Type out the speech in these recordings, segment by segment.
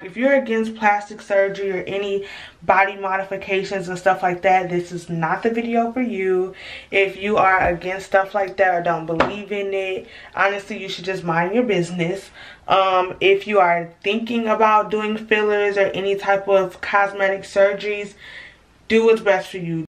If you're against plastic surgery or any body modifications and stuff like that, this is not the video for you. If you are against stuff like that or don't believe in it, honestly, you should just mind your business. If you are thinking about doing fillers or any type of cosmetic surgeries, do what's best for you.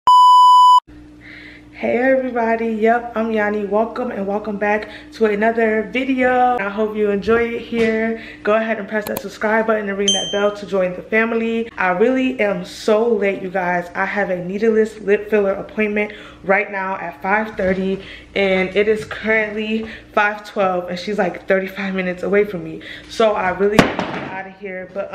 Hey everybody, yep, I'm Yanni. Welcome and welcome back to another video. I hope you enjoy it here. Go ahead and press that subscribe button and ring that bell to join the family. I really am so late, you guys. I have a needleless lip filler appointment right now at 5:30 and it is currently 5:12 and she's like 35 minutes away from me. So I really need to get out of here, but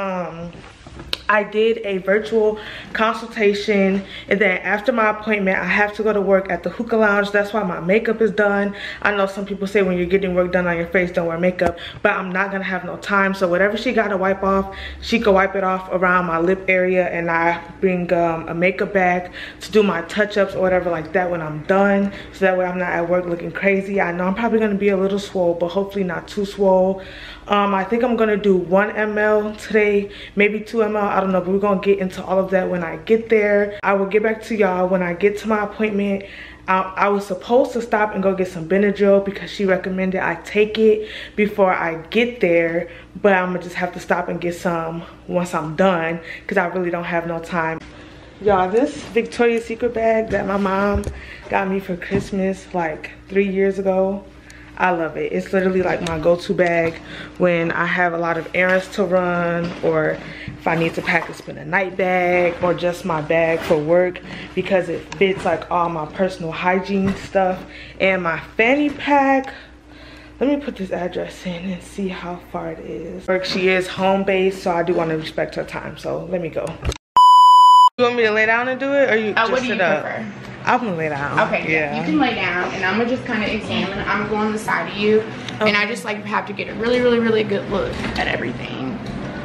I did a virtual consultation, and then after my appointment I have to go to work at the Hookah Lounge. That's why my makeup is done. I know some people say when you're getting work done on your face, don't wear makeup, but I'm not gonna have no time. So whatever she got to wipe off, she could wipe it off around my lip area, and I bring a makeup bag to do my touch-ups or whatever like that when I'm done, so that way I'm not at work looking crazy. I know I'm probably gonna be a little swole, but hopefully not too swole. I think I'm gonna do 1 ml today, maybe 2 ml, I don't know, but we're gonna get into all of that when I get there. I will get back to y'all when I get to my appointment. I was supposed to stop and go get some Benadryl because she recommended I take it before I get there, but I'm gonna just have to stop and get some once I'm done because I really don't have no time. Y'all, this Victoria's Secret bag that my mom got me for Christmas like 3 years ago, I love it. It's literally like my go-to bag when I have a lot of errands to run, or if I need to pack a spend a night bag, or just my bag for work, because it fits like all my personal hygiene stuff. And my fanny pack, let me put this address in and see how far it is. She is home-based, so I do want to respect her time, so let me go. You want me to lay down and do it, or you just what do you sit up? prefer? I'm gonna lay down. Okay, yeah. You can lay down, and I'm gonna just kind of examine. I'm gonna go on the side of you, okay. And I just like have to get a really good look at everything.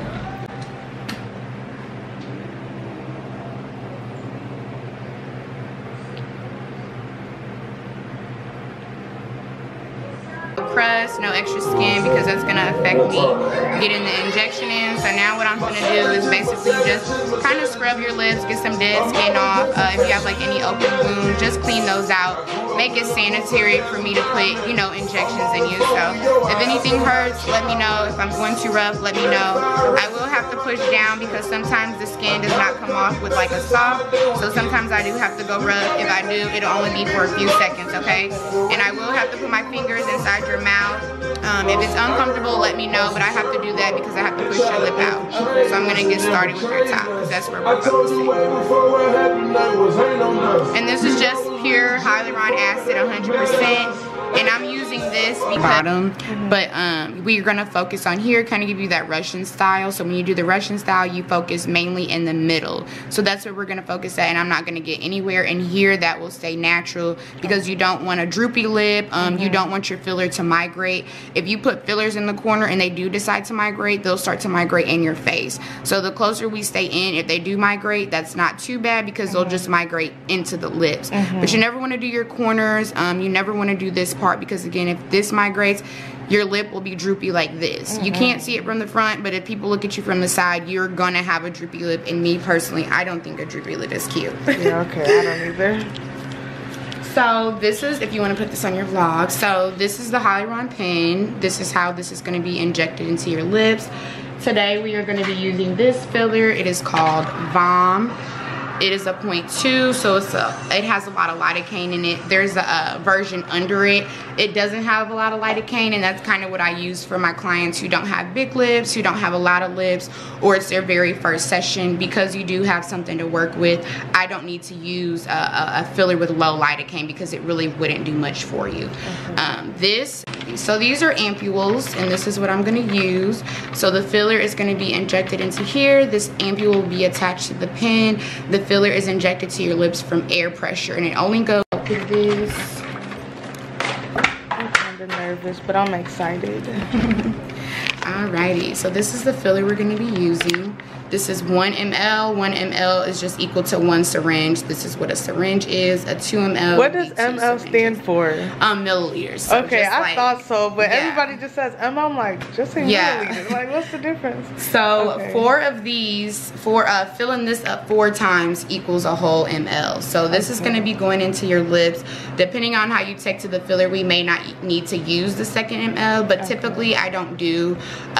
Crust, no extra skin, because that's gonna affect me getting the injection in. So now what I'm gonna do is basically just kind of scrub your lips, get some dead skin off. If you have like any open wounds, just clean those out. Make it sanitary for me to put, you know, injections in you. So if anything hurts, let me know. If I'm going too rough, let me know. I will have to push down because sometimes the skin does not come off with like a soft. So sometimes I do have to go rough. If I do, it'll only be for a few seconds, okay? And I will have to put my fingers inside your mouth. If it's uncomfortable, let me know, but I have to do that because I have to push your lip out. So I'm gonna get started with your top because that's where we're focusing. And this is just pure hyaluronic acid, 100%. And I'm using this bottom, but we're gonna focus on here, kind of give you that Russian style. So when you do the Russian style, you focus mainly in the middle. So that's what we're gonna focus at, and I'm not gonna get anywhere in here. That will stay natural because you don't want a droopy lip. You don't want your filler to migrate. If you put fillers in the corner and they do decide to migrate, they'll start to migrate in your face. So the closer we stay in, if they do migrate, that's not too bad because they'll just migrate into the lips. But you never wanna do your corners. You never wanna do this part because again, if this migrates, your lip will be droopy like this. You can't see it from the front, but if people look at you from the side, you're gonna have a droopy lip. And me personally, I don't think a droopy lip is cute. Yeah, okay, I don't either. So this is, if you want to put this on your vlog, so this is the Hyaluron pen. This is how this is going to be injected into your lips. Today we are going to be using this filler. It is called VOM. It is a 0.2, so it has a lot of lidocaine in it. There's a version under it. It doesn't have a lot of lidocaine, and that's kind of what I use for my clients who don't have big lips, who don't have a lot of lips, or it's their very first session. Because you do have something to work with, I don't need to use a filler with low lidocaine because it really wouldn't do much for you. So these are ampules, and this is what I'm going to use. So the filler is going to be injected into here. This ampule will be attached to the pen. The filler is injected to your lips from air pressure, and it only goes like this. I'm kind of nervous, but I'm excited. Alrighty, so this is the filler we're going to be using. This is 1 ml. 1 ml is just equal to 1 syringe. This is what a syringe is. A 2 ml. What does ml stand for? Milliliters. So okay, I thought so, but yeah. everybody just says ml. I'm like, just say milliliters. Like, what's the difference? So 4 of these, filling this up 4 times equals a whole ml. So this is going to be going into your lips. Depending on how you take to the filler, we may not need to use the second ml, but typically I don't do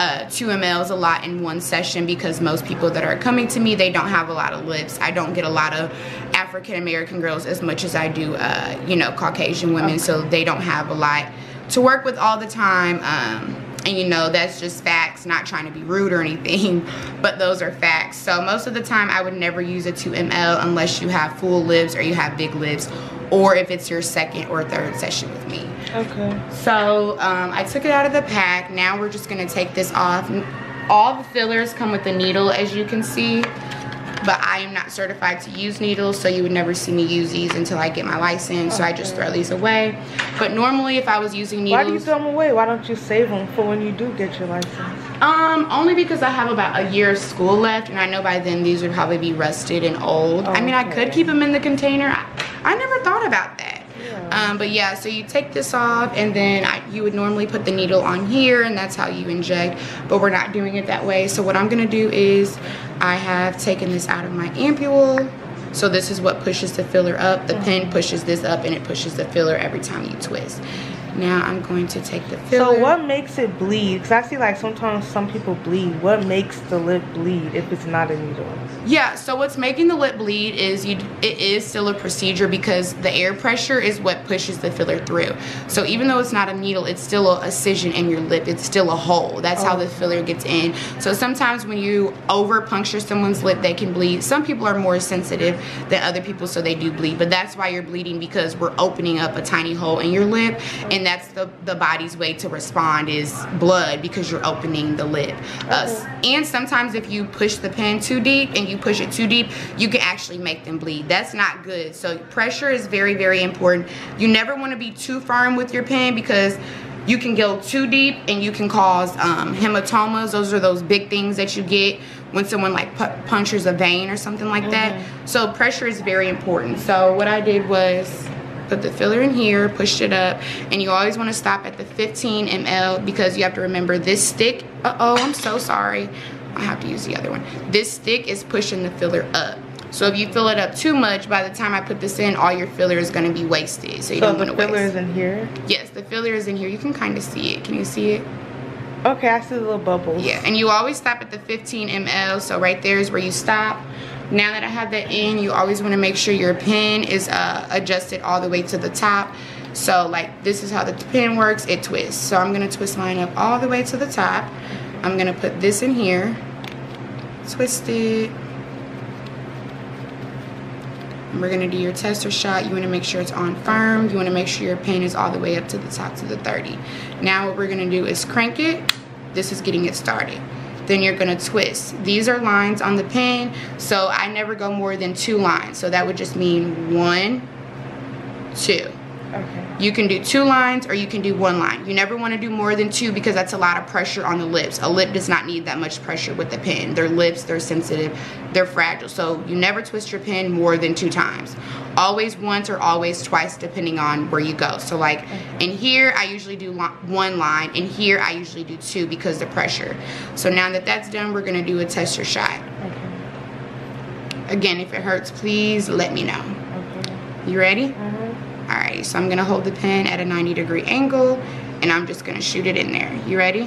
2 mls a lot in one session because most people that are coming to me, they don't have a lot of lips. I don't get a lot of African American girls as much as I do you know, Caucasian women, so they don't have a lot to work with all the time. And you know, that's just facts, not trying to be rude or anything, but those are facts. So most of the time I would never use a 2 ml unless you have full lips or you have big lips, or if it's your second or third session with me. Okay. So I took it out of the pack. Now we're just gonna take this off. All the fillers come with a needle, as you can see, but I am not certified to use needles, so you would never see me use these until I get my license. So I just throw these away. But normally if I was using needles... Why do you throw them away? Why don't you save them for when you do get your license? Only because I have about a year of school left, and I know by then these would probably be rusted and old. I mean, I could keep them in the container. I never thought about that. But yeah, so you take this off, and then you would normally put the needle on here, and that's how you inject, but we're not doing it that way. So what I'm gonna do is I have taken this out of my ampule. So this is what pushes the filler up. The pen pushes this up, and it pushes the filler every time you twist. Now I'm going to take the filler. So what makes it bleed? Because I see like sometimes some people bleed. What makes the lip bleed if it's not a needle? Yeah, so what's making the lip bleed is it is still a procedure because the air pressure is what pushes the filler through. So even though it's not a needle, it's still a incision in your lip. It's still a hole. That's how the filler gets in. So sometimes when you over puncture someone's lip, they can bleed. Some people are more sensitive than other people, so they do bleed. But that's why you're bleeding, because we're opening up a tiny hole in your lip, and that's the body's way to respond is blood, because you're opening the lip. And sometimes if you push the pen too deep and you push it too deep, you can actually make them bleed. That's not good. So pressure is very, very important. You never want to be too firm with your pen, because you can go too deep and you can cause hematomas. Those are those big things that you get when someone like punctures a vein or something like that. So pressure is very important. So what I did was put the filler in here, pushed it up, and you always want to stop at the 15 ml because you have to remember this stick, I'm so sorry, I have to use the other one. This stick is pushing the filler up. So if you fill it up too much, by the time I put this in, all your filler is going to be wasted. So you don't want to waste. The filler is in here? Yes, the filler is in here. You can kind of see it. Can you see it? Okay, I see the little bubbles. Yeah, and you always stop at the 15 ml. So right there is where you stop. Now that I have that in, you always want to make sure your pen is adjusted all the way to the top. So like this is how the pen works, it twists. So I'm going to twist mine up all the way to the top. I'm going to put this in here, twist it. And we're going to do your tester shot. You want to make sure it's on firm. You want to make sure your pen is all the way up to the top to the 30. Now what we're going to do is crank it. This is getting it started. Then you're going to twist. These are lines on the pen, so I never go more than 2 lines. So that would just mean 1, 2. Okay. You can do 2 lines or you can do 1 line. You never want to do more than 2 because that's a lot of pressure on the lips. A lip does not need that much pressure with the pen. Their lips, they're sensitive, they're fragile. So you never twist your pen more than 2 times. Always once or always twice depending on where you go. So like in here I usually do 1 line, and here I usually do 2 because of the pressure. So now that that's done, we're going to do a tester shot. Okay. Again, if it hurts, please let me know. Okay. You ready? Alright, so I'm going to hold the pen at a 90-degree angle, and I'm just going to shoot it in there. You ready?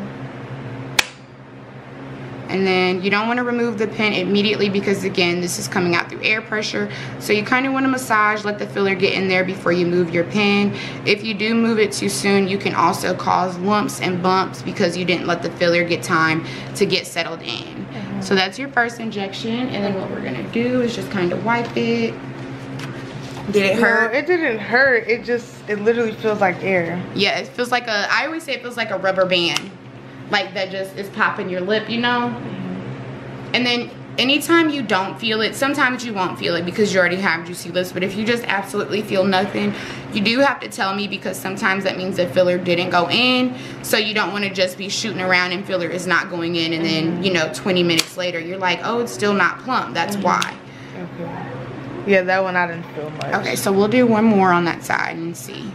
And then you don't want to remove the pen immediately because, again, this is coming out through air pressure. So you kind of want to massage, let the filler get in there before you move your pen. If you do move it too soon, you can also cause lumps and bumps because you didn't let the filler get time to get settled in. So that's your first injection, and then what we're going to do is just kind of wipe it. Did it hurt? No, it didn't hurt. It literally feels like air. Yeah, it feels like I always say it feels like a rubber band. Like that just is popping your lip, you know? And then anytime you don't feel it, sometimes you won't feel it because you already have juicy lips, but if you just absolutely feel nothing, you do have to tell me, because sometimes that means the filler didn't go in. So you don't want to just be shooting around and filler is not going in, and then, you know, 20 minutes later you're like, oh, it's still not plump. That's why. Okay. Yeah, that one I didn't feel much. Okay, so we'll do one more on that side and see.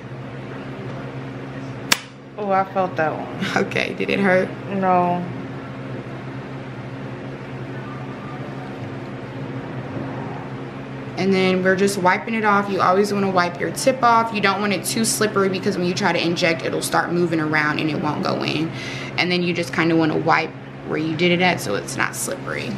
Oh, I felt that one. Okay, did it hurt? No. And then we're just wiping it off. You always want to wipe your tip off. You don't want it too slippery, because when you try to inject, it'll start moving around and it won't go in. And then you just kind of want to wipe where you did it at so it's not slippery.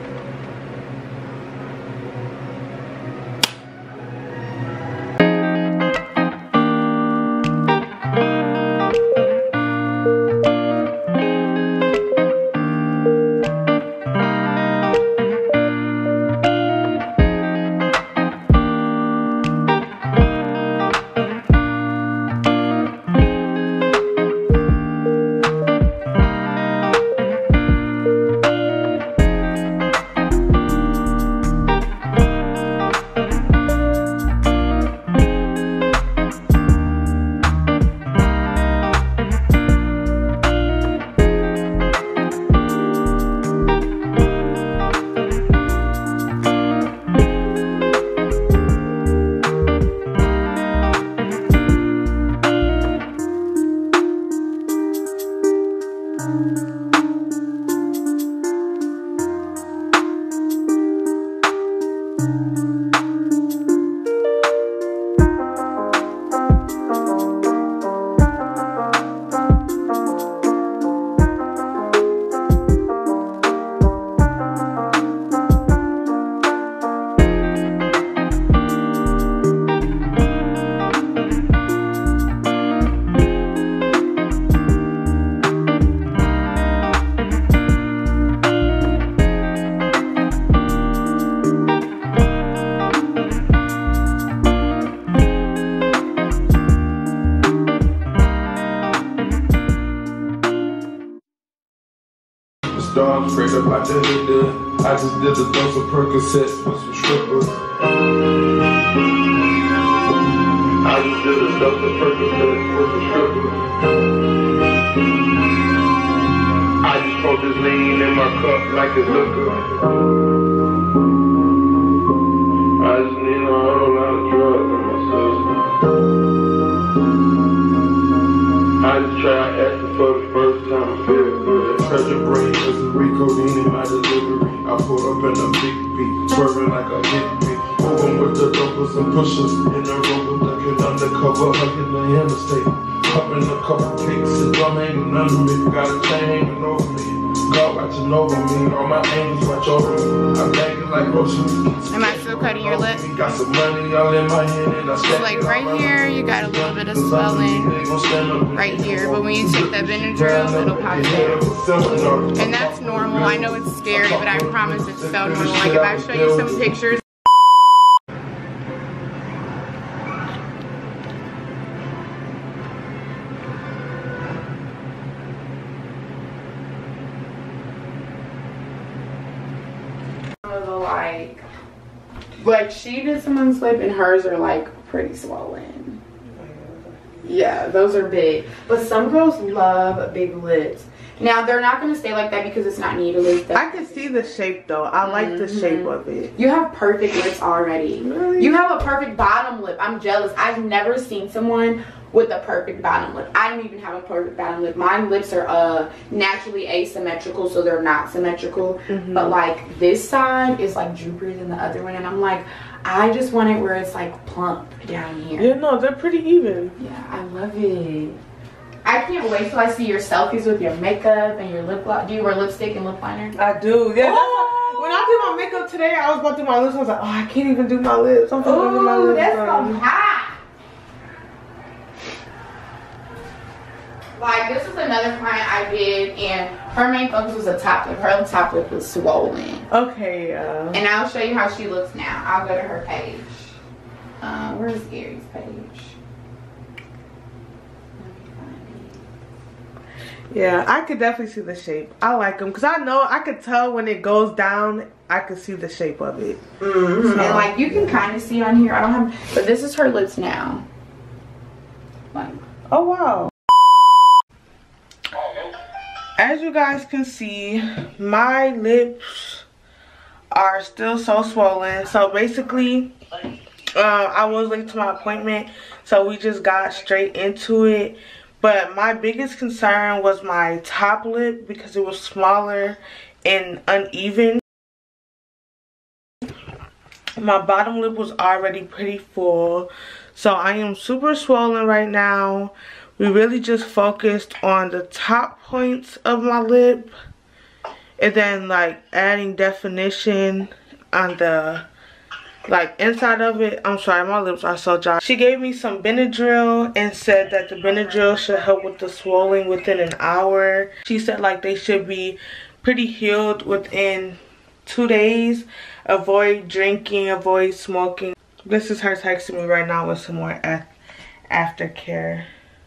Dog straight up, I did it. I just did a dose of Percocets with some strippers. I just did a dose of Percocets with some strippers. I just poured this lean in my cup like it's liquor. I just need a whole lot of drugs in my system. I just tried acting for the first time, feel good. Treasure brain is a Recodine in my delivery. I pulled up in a big beat, swerving like a hit beat. Moving with the dopers and pushers in the rover, ducking undercover, hugging the interstate. Popping a couple cakes, and drum hanging under me. Got a chain hanging over me. God watching over me, all my angels watch over me. I'm banging like groceries. Am I still cutting your lip? Got some money all in my hand and I So like right here, you got a little bit of swelling right here, but when you take that Benadryl, it'll pop down. And that's normal. I know it's scary, but I promise it's so normal. Like if I show you some pictures. Like she did someone's lip and hers are like pretty swollen. Yeah, those are big. But some girls love big lips. Now they're not gonna stay like that because it's not needly. I can see the shape though. I like the shape of it. You have perfect lips already. Really? You have a perfect bottom lip. I'm jealous. I've never seen someone with a perfect bottom lip. I don't even have a perfect bottom lip. My lips are naturally asymmetrical, so they're not symmetrical. But like this side is like droopier than the other one, and I'm like, I just want it where it's like plump down here. Yeah, no, they're pretty even. Yeah, I love it. I can't wait till I see your selfies with your makeup and your lip gloss. Do you wear lipstick and lip liner? I do. Yeah. Oh. When I did my makeup today, I was about to do my lips. I was like, oh, I can't even do my lips. I'm gonna do my lips. That's so hot. Like this is another client I did, and her main focus was a top lip. Her top lip was swollen. Okay. And I'll show you how she looks now. I'll go to her page. Where's Gary's page? Yeah, I could definitely see the shape. I like them because I know I could tell when it goes down. I could see the shape of it. Mm-hmm. So, and like you can kind of see on here. I don't have, but this is her lips now. Like, oh wow. As you guys can see, my lips are still so swollen. So basically, I was late to my appointment, so we just got straight into it. But my biggest concern was my top lip because it was smaller and uneven. My bottom lip was already pretty full, so I am super swollen right now. We really just focused on the top points of my lip and then like adding definition on the like inside of it. I'm sorry, my lips are so dry. She gave me some Benadryl and said that the Benadryl should help with the swelling within an hour. She said like they should be pretty healed within 2 days. Avoid drinking, avoid smoking. This is her texting me right now with some more aftercare.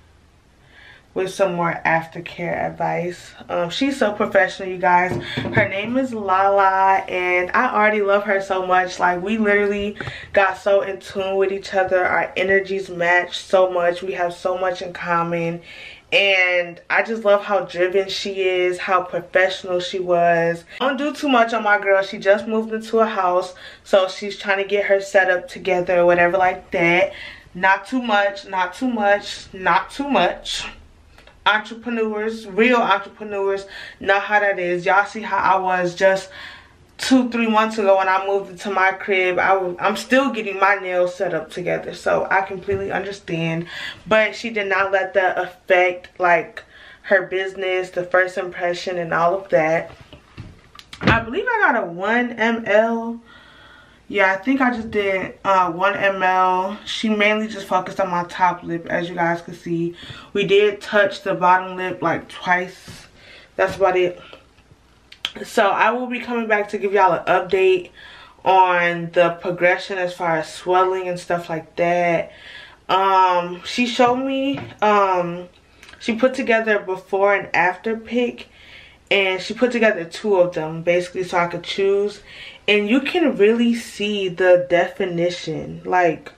With some more aftercare advice. She's so professional, you guys. Her name is Lala, and I already love her so much. Like, we literally got so in tune with each other. Our energies match so much. We have so much in common, and I just love how driven she is, how professional she was. Don't do too much on my girl. She just moved into a house, so she's trying to get her setup together or whatever like that. Not too much, not too much, not too much. Entrepreneurs, real entrepreneurs know how that is. Y'all see how I was just 2-3 months ago when I moved into my crib. I'm still getting my nails set up together, so I completely understand. But she did not let that affect like her business, the first impression, and all of that. I believe I got a 1 ml. Yeah, I think I just did 1 ml. She mainly just focused on my top lip, as you guys can see. We did touch the bottom lip like twice. That's about it. So I will be coming back to give y'all an update on the progression as far as swelling and stuff like that. She showed me, she put together a before and after pic. And she put together 2 of them basically so I could choose. And you can really see the definition. Like,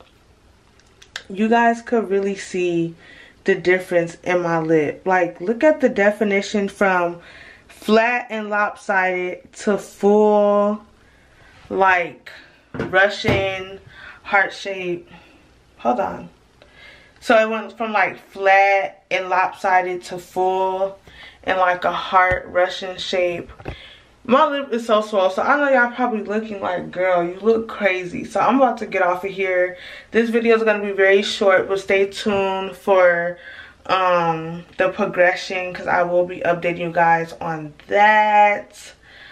you guys could really see the difference in my lip. Like, look at the definition from flat and lopsided to full, like, Russian heart shape. Hold on. So it went from like flat and lopsided to full and like a heart Russian shape. My lip is so swole, so I know y'all probably looking like, girl, you look crazy. So I'm about to get off of here. This video is going to be very short, but stay tuned for the progression because I will be updating you guys on that.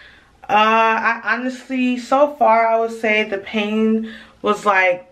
I honestly, so far I would say the pain was like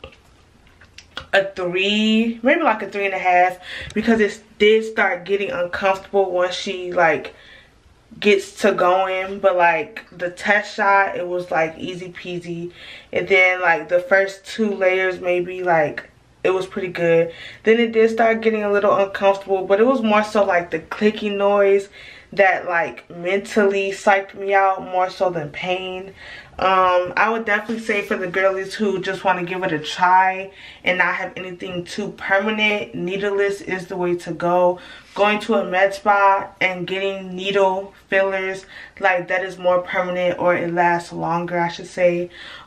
a 3, maybe like a 3.5, because it did start getting uncomfortable once she like gets to going. But like the test shot, it was like easy peasy, and then like the first 2 layers maybe like it was pretty good. Then it did start getting a little uncomfortable, but it was more so like the clicking noise that like mentally psyched me out more so than pain. I would definitely say for the girlies who just want to give it a try and not have anything too permanent, needleless is the way to go. Going to a med spa and getting needle fillers, like that is more permanent, or it lasts longer, I should say.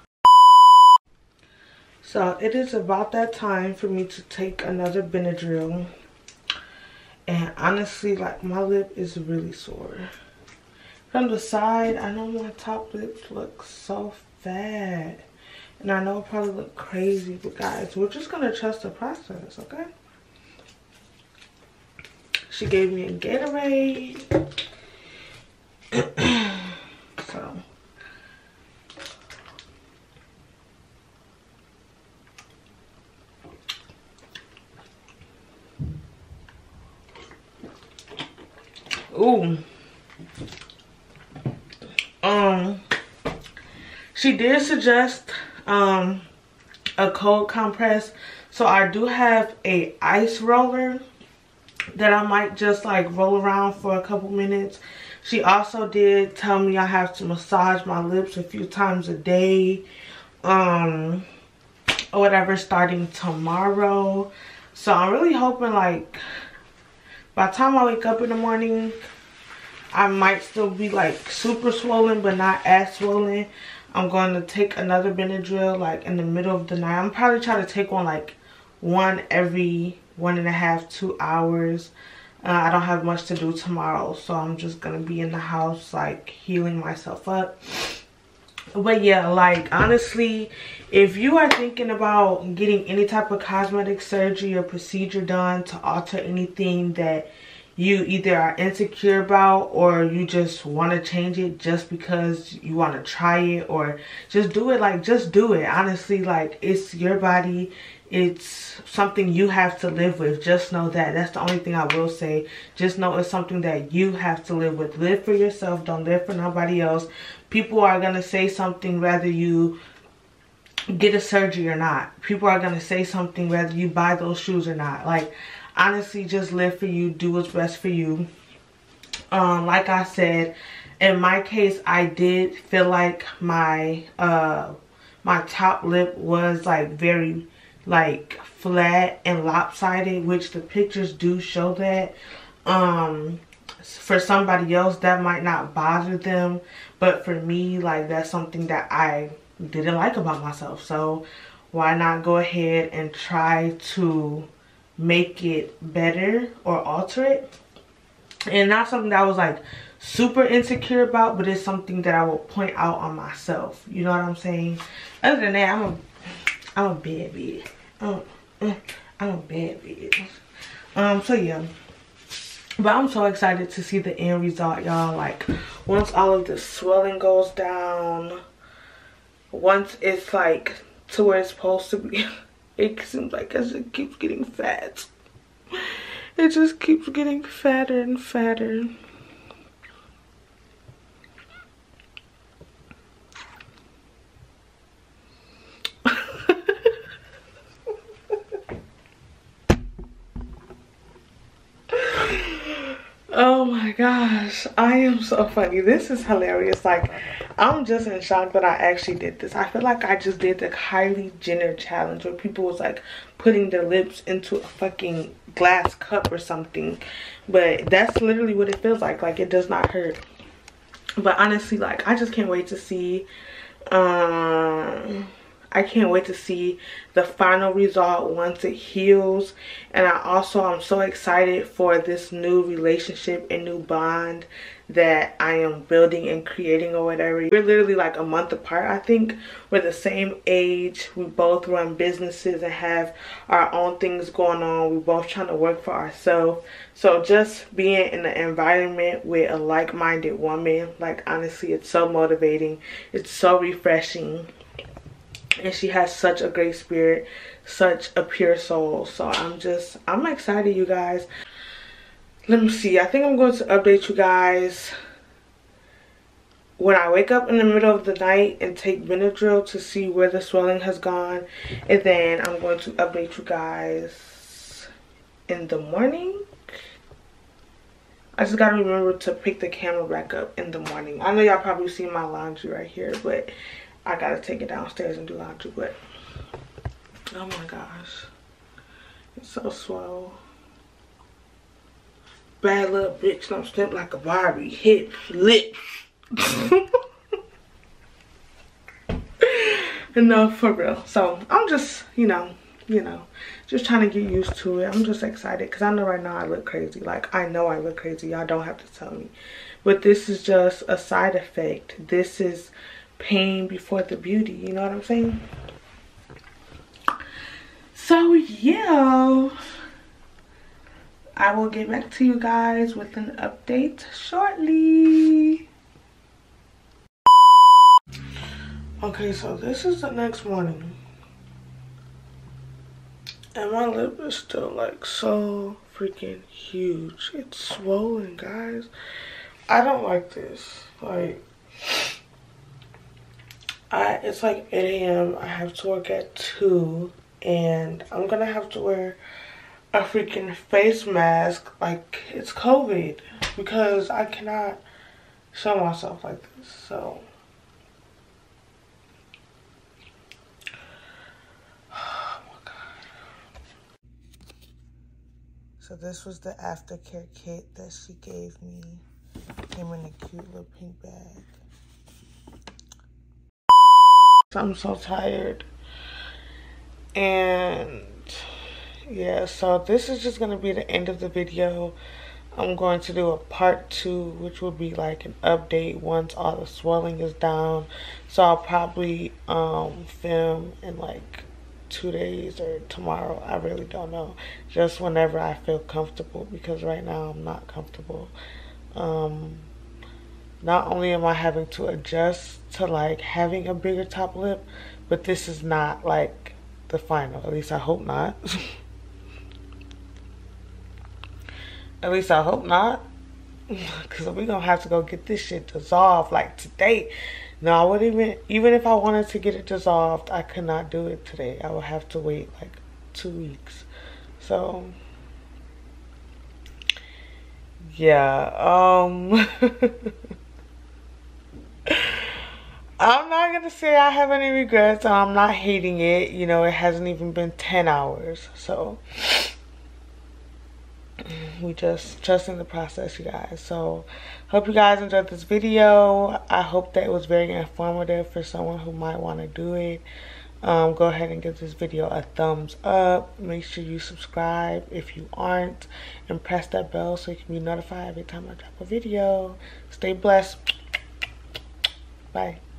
So it is about that time for me to take another Benadryl. And honestly, like, my lip is really sore. From the side, I know my top lip looks so fat. And I know it probably look crazy, but guys, we're just gonna trust the process, okay? She gave me a Gatorade. So. Ooh. She did suggest a cold compress, so I do have a ice roller that I might just like roll around for a couple minutes. She also did tell me I have to massage my lips a few times a day, or whatever, starting tomorrow. So I'm really hoping like by the time I wake up in the morning, I might still be like super swollen but not as swollen. I'm going to take another Benadryl like in the middle of the night. I'm probably trying to take one like one every 1.5 to 2 hours. I don't have much to do tomorrow, so I'm just gonna be in the house like healing myself up. But yeah, like honestly, if you are thinking about getting any type of cosmetic surgery or procedure done to alter anything that you either are insecure about, or you just want to change it just because you want to try it, or just do it, like just do it. Honestly, like it's your body. It's something you have to live with. Just know that. That's the only thing I will say. Just know it's something that you have to live with. Live for yourself. Don't live for nobody else. People are going to say something whether you get a surgery or not. People are going to say something whether you buy those shoes or not. Like, honestly, just live for you. Do what's best for you. Like I said, in my case, I did feel like my top lip was like very like flat and lopsided, which the pictures do show that. For somebody else that might not bother them, but for me, like that's something that I didn't like about myself. So why not go ahead and try to make it better or alter it? And not something that I was like super insecure about, but it's something that I will point out on myself. You know what I'm saying? Other than that, I'm a bad bitch. I'm a bad bitch. So yeah. But I'm so excited to see the end result, y'all. Like, once all of the swelling goes down, once it's like to where it's supposed to be, it seems like as it keeps getting fat. It just keeps getting fatter and fatter. Oh my gosh, I am so funny. This is hilarious. Like, I'm just in shock that I actually did this. I feel like I just did the Kylie Jenner challenge where people was like putting their lips into a fucking glass cup or something. But that's literally what it feels like. Like, it does not hurt. But honestly, like, I just can't wait to see I can't wait to see the final result once it heals. And I'm so excited for this new relationship and new bond that I am building and creating or whatever. We're literally like a month apart, I think. We're the same age. We both run businesses and have our own things going on. We're both trying to work for ourselves. So just being in an environment with a like-minded woman, like honestly, it's so motivating. It's so refreshing. And she has such a great spirit, such a pure soul. So I'm excited, you guys. Let me see. I think I'm going to update you guys when I wake up in the middle of the night and take Benadryl to see where the swelling has gone. And then I'm going to update you guys in the morning. I just got to remember to pick the camera back up in the morning. I know y'all probably see my laundry right here, but I gotta take it downstairs and do laundry. But oh my gosh, it's so swole. Bad little bitch, don't step like a Barbie. Hips, lips. No, for real. So I'm just, you know, just trying to get used to it. I'm just excited because I know right now I look crazy. Like, I know I look crazy. Y'all don't have to tell me. But this is just a side effect. This is pain before the beauty, you know what I'm saying? So yeah, I will get back to you guys with an update shortly. Okay, so this is the next morning and my lip is still like so freaking huge. It's swollen, guys. I don't like this. Like, it's like 8 a.m. I have to work at 2 and I'm gonna have to wear a freaking face mask like it's COVID, because I cannot show myself like this. So oh my god. So this was the aftercare kit that she gave me. Came in a cute little pink bag. I'm so tired. And yeah, so this is just gonna be the end of the video. I'm going to do a part 2, which will be like an update once all the swelling is down. So I'll probably film in like 2 days or tomorrow. I really don't know, just whenever I feel comfortable, because right now I'm not comfortable. Not only am I having to adjust to like having a bigger top lip, but this is not like the final. At least I hope not. At least I hope not. Because we're going to have to go get this shit dissolved like today. No, I wouldn't even if I wanted to get it dissolved, I could not do it today. I would have to wait like 2 weeks. So yeah, I'm not gonna say I have any regrets, and I'm not hating it. You know, it hasn't even been 10 hours, so we just trusting the process, you guys. So hope you guys enjoyed this video. I hope that it was very informative for someone who might want to do it. Go ahead and give this video a thumbs up. Make sure you subscribe if you aren't, and press that bell so you can be notified every time I drop a video. Stay blessed. Bye.